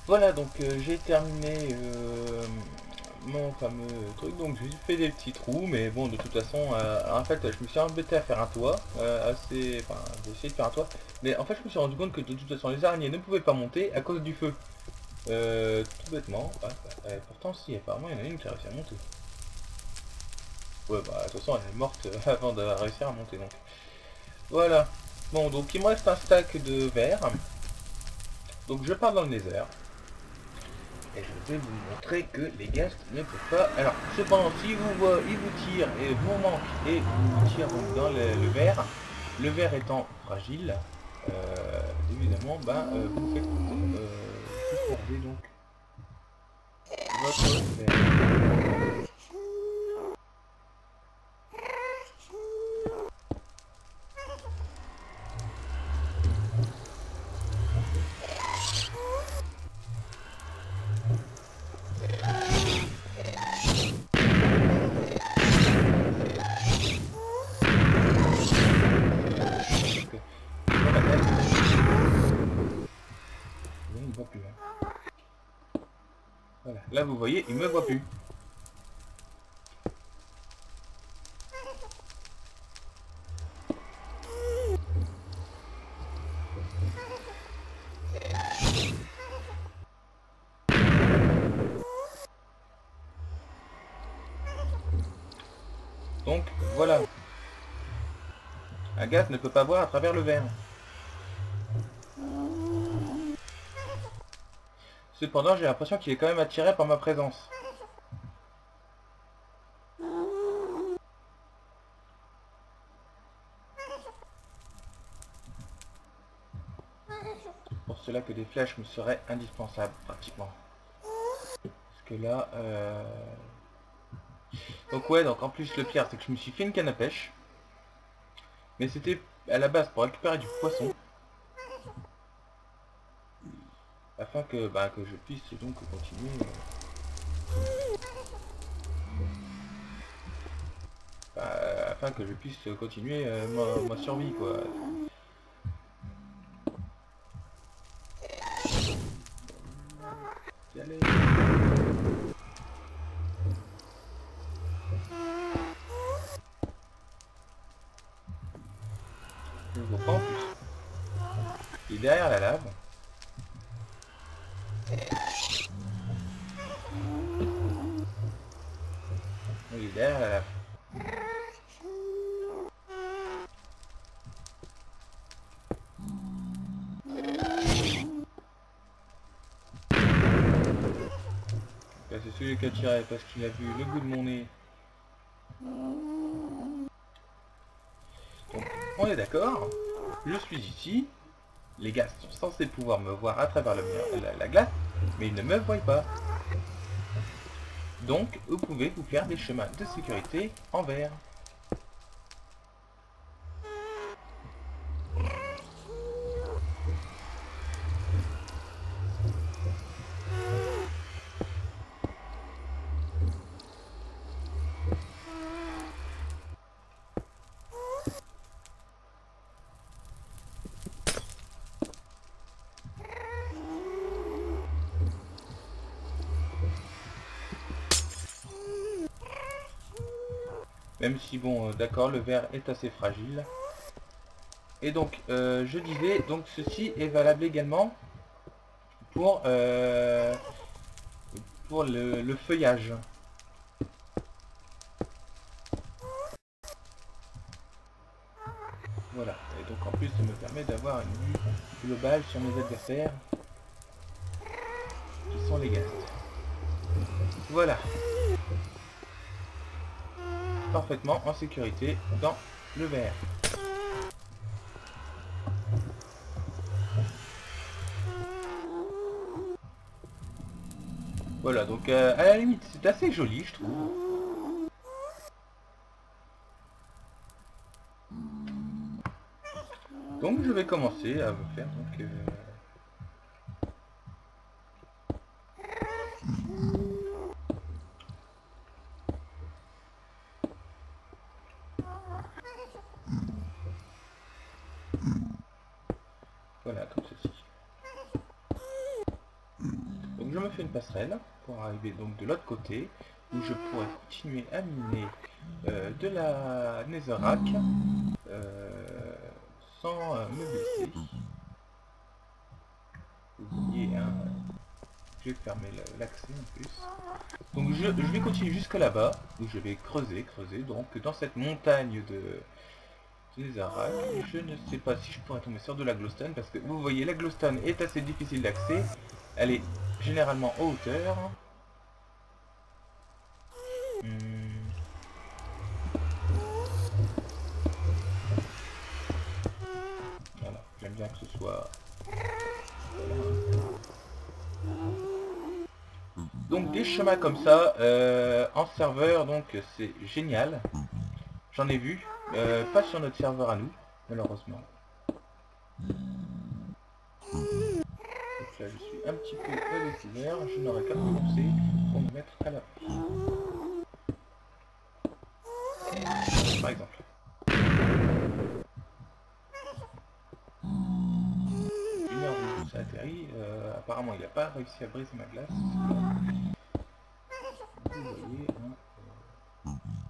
Voilà, donc j'ai terminé mon fameux truc, donc j'ai fait des petits trous, mais bon, de toute façon, en fait, je me suis embêté à faire un toit, enfin, j'ai essayé de faire un toit, mais en fait, je me suis rendu compte que de toute façon, les araignées ne pouvaient pas monter à cause du feu. Tout bêtement, pourtant, si, apparemment, il y en a une qui a réussi à monter. Ouais, bah, de toute façon, elle est morte avant de réussir à monter, donc. Voilà. Bon, donc il me reste un stack de verre, donc je pars dans le nether. Et je vais vous montrer que les ghasts ne peuvent pas... Alors, cependant, si vous voient, ils vous tirent et vous manquent et vous tirent donc dans le verre, le verre étant fragile, évidemment, vous faites vous perdez donc votre verre. Il ne me voit plus. Hein. Voilà. Là, vous voyez, il me voit plus. Donc, voilà. Un ghast ne peut pas voir à travers le verre. Cependant, j'ai l'impression qu'il est quand même attiré par ma présence. Pour cela que des flèches me seraient indispensables, pratiquement. Parce que là... Donc ouais, donc en plus le pire, c'est que je me suis fait une canne à pêche. Mais c'était à la base pour récupérer du poisson. Afin que je puisse donc continuer... afin que je puisse continuer ma survie, quoi. Allez. Je ne vois pas en plus. Il est derrière la lave. Il est derrière la lave. C'est celui qui a tiré parce qu'il a vu le bout de mon nez. Donc, on est d'accord. Je suis ici. Les gars sont censés pouvoir me voir à travers la glace, mais ils ne me voient pas. Donc, vous pouvez vous faire des chemins de sécurité en verre. Même si, bon, d'accord, le verre est assez fragile. Et donc, je disais, donc ceci est valable également pour, le feuillage. Voilà, et donc en plus ça me permet d'avoir une vue globale sur mes adversaires, qui sont les ghasts. Voilà. Parfaitement en sécurité dans le verre. Voilà, donc à la limite c'est assez joli je trouve. Donc je vais commencer à me faire donc... voilà, comme ceci. je me fais une passerelle pour arriver donc de l'autre côté, où je pourrais continuer à miner de la netherrack sans me blesser. Vous voyez, hein, je vais fermer l'accès en plus. Donc je vais continuer jusque là-bas, où je vais creuser, donc dans cette montagne de netherrack. Je ne sais pas si je pourrais tomber sur de la glowstone, parce que vous voyez, la glowstone est assez difficile d'accès. Elle est généralement en hauteur. Voilà, j'aime bien que ce soit... Voilà. Donc des chemins comme ça, en serveur, donc c'est génial. J'en ai vu, pas sur notre serveur à nous, malheureusement. Donc là je suis un petit peu au découvert, je n'aurai qu'à commencer pour me mettre à l'abri. Par exemple. Une heure où ça atterrit, apparemment il n'a pas réussi à briser ma glace. Vous voyez, hein,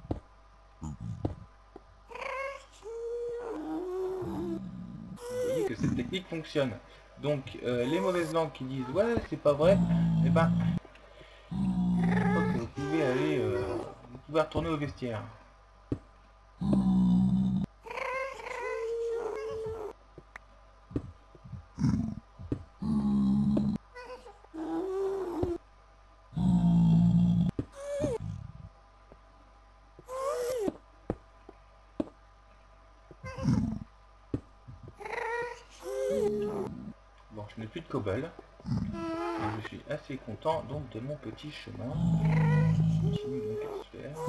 vous voyez que cette technique fonctionne. Donc les mauvaises langues qui disent ouais c'est pas vrai, et ben vous pouvez aller, vous pouvez retourner au vestiaire. Bon, je n'ai plus de cobble. Je suis assez content donc de mon petit chemin. Je continue donc à se faire.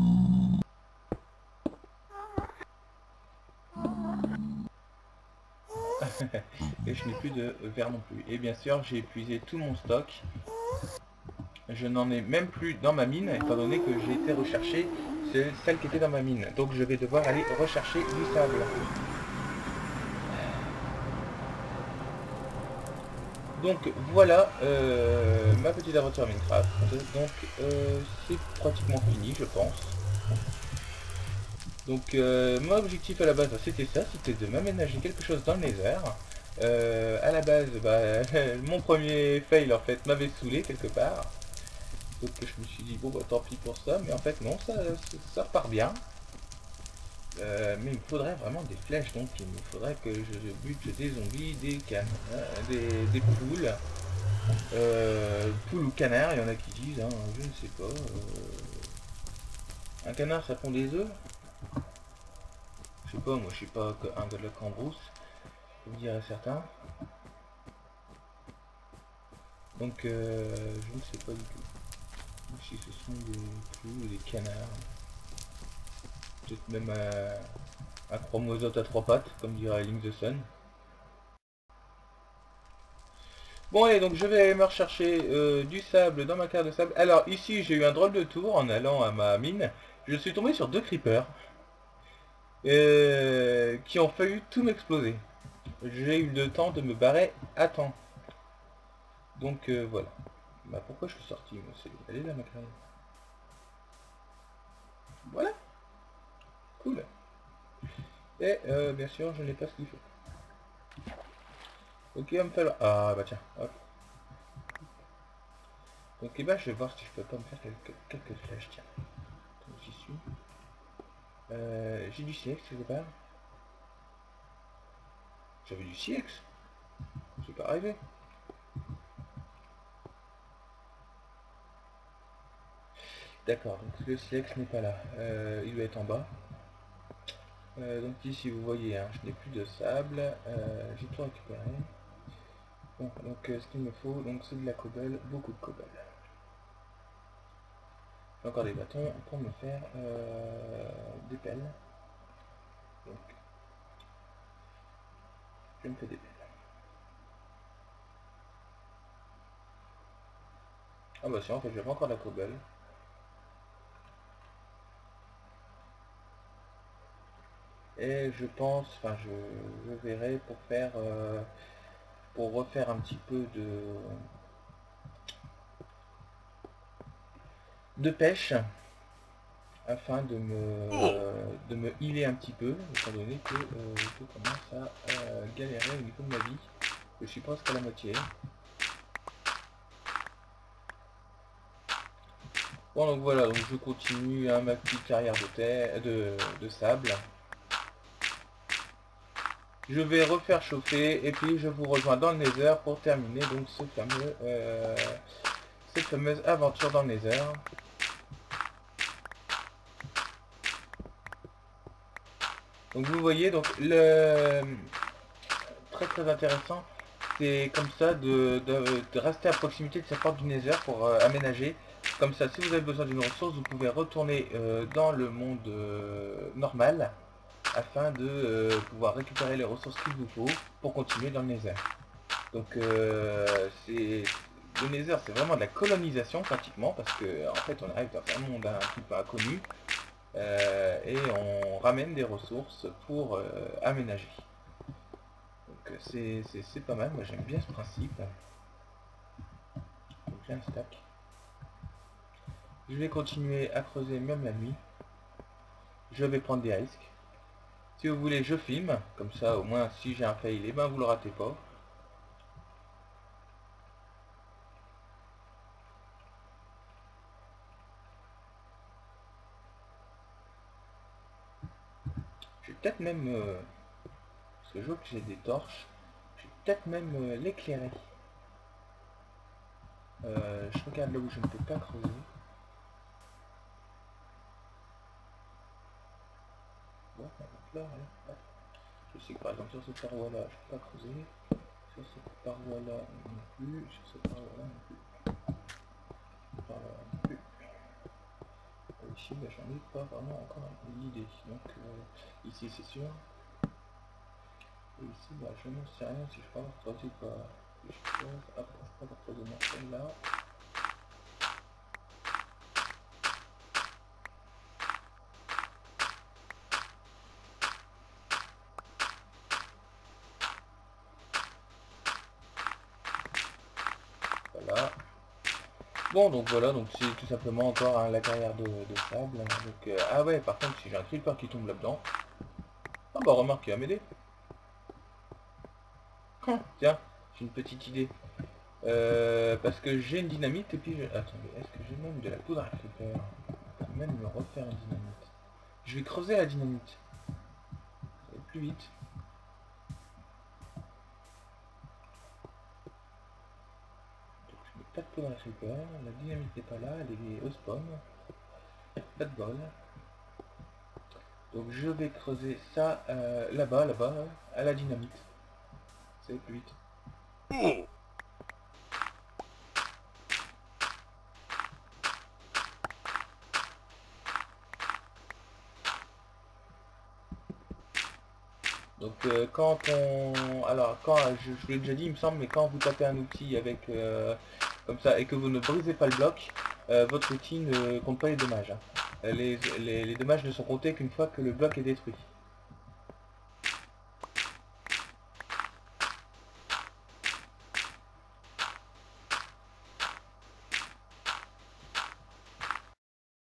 Et je n'ai plus de verre non plus. Et bien sûr, j'ai épuisé tout mon stock. Je n'en ai même plus dans ma mine, étant donné que j'ai été rechercher celle qui était dans ma mine. Donc je vais devoir aller rechercher du sable. Donc voilà ma petite aventure Minecraft. Donc c'est pratiquement fini je pense. Donc mon objectif à la base c'était ça, c'était de m'aménager quelque chose dans le nether. À la base mon premier fail en fait m'avait saoulé quelque part. Donc je me suis dit bon bah tant pis pour ça, mais en fait non, ça repart bien. Mais il me faudrait vraiment des flèches, donc il me faudrait que je bute des zombies, des cannes, des poules. Poule ou canard, il y en a qui disent, hein, je ne sais pas. Un canard ça pond des œufs? Je sais pas, moi je suis pas un de la cambrousse, vous direz certains. Donc je ne sais pas du tout si ce sont des poules ou des canards. Peut-être même un chromosote à trois pattes, comme dirait Link the Sun. Bon allez, donc je vais aller me rechercher du sable dans ma carte de sable. Alors ici j'ai eu un drôle de tour en allant à ma mine. Je suis tombé sur deux creepers qui ont failli tout m'exploser. J'ai eu le temps de me barrer à temps. Donc voilà. Bah pourquoi je suis sorti moi, c'est aller là ma carrière. Voilà. Cool. Et bien sûr je n'ai pas ce qu'il faut. Ok, il va me falloir... Ah bah tiens, hop. Donc eh ben, je vais voir si je peux pas me faire quelques flèches, tiens. Donc j'y suis. J'ai du silex quelque part. J'avais du silex. C'est pas arrivé. D'accord, donc le silex n'est pas là. Il doit être en bas. Donc ici vous voyez, hein, je n'ai plus de sable. J'ai tout récupéré. Bon, donc ce qu'il me faut, donc c'est de la cobble, beaucoup de cobble. Encore des bâtons pour me faire des pelles. Donc je me fais des pelles. Ah bah si, en fait j'avais encore la cobble. Et je pense, enfin je verrai pour faire pour refaire un petit peu de pêche afin de me healer un petit peu, étant donné que je commence à galérer au niveau de ma vie. Je suis presque à la moitié. Bon, donc voilà, donc je continue ma petite carrière de terre, de sable. Je vais refaire chauffer et puis je vous rejoins dans le Nether pour terminer donc cette fameuse aventure dans le Nether. Donc vous voyez, donc le très intéressant, c'est comme ça de rester à proximité de cette porte du Nether pour aménager. Comme ça, si vous avez besoin d'une ressource, vous pouvez retourner dans le monde normal afin de pouvoir récupérer les ressources qu'il vous faut pour continuer dans le Nether. Donc le Nether, c'est vraiment de la colonisation pratiquement, parce que en fait on arrive dans un monde un petit peu inconnu et on ramène des ressources pour aménager. Donc c'est pas mal, moi j'aime bien ce principe. Donc j'ai un stack. Je vais continuer à creuser même la nuit. Je vais prendre des risques. Si vous voulez, je filme, comme ça au moins si j'ai un fail, et ben vous le ratez pas. Je vais peut-être même, parce que je vois que j'ai des torches, je vais peut-être même l'éclairer. Je regarde là où je ne peux pas creuser. Bon, là, voilà. Je sais que par exemple sur cette paroi là, je peux pas creuser. Sur cette paroi là non plus. Sur cette paroi là non plus. Paroi là non plus. Et ici, bah, j'en ai pas vraiment encore l'idée. Donc ici c'est sûr. Et ici, bah, je n'en sais rien si je peux avoir creuser ou pas. Je creuse. Hop, je peux avoir creuser dans celle-là. Voilà. Bon, donc voilà, donc c'est tout simplement encore la carrière de sable. Donc, ah ouais, par contre, si j'ai un creeper qui tombe là-dedans, ah bah remarque, il va m'aider. Tiens, j'ai une petite idée. Parce que j'ai une dynamite et puis attendez, est-ce que j'ai même de la poudre à creeper pour même me refaire une dynamite? Je vais creuser la dynamite. Ça va être plus vite. Pas de poudre à creeper, la dynamite n'est pas là, elle est au spawn. Pas de bol. Donc je vais creuser ça là-bas, à la dynamite. Ça va plus vite. Donc quand on... Alors quand, je vous l'ai déjà dit il me semble, mais quand vous tapez un outil avec comme ça et que vous ne brisez pas le bloc, votre outil ne compte pas les dommages. Hein. Les dommages ne sont comptés qu'une fois que le bloc est détruit.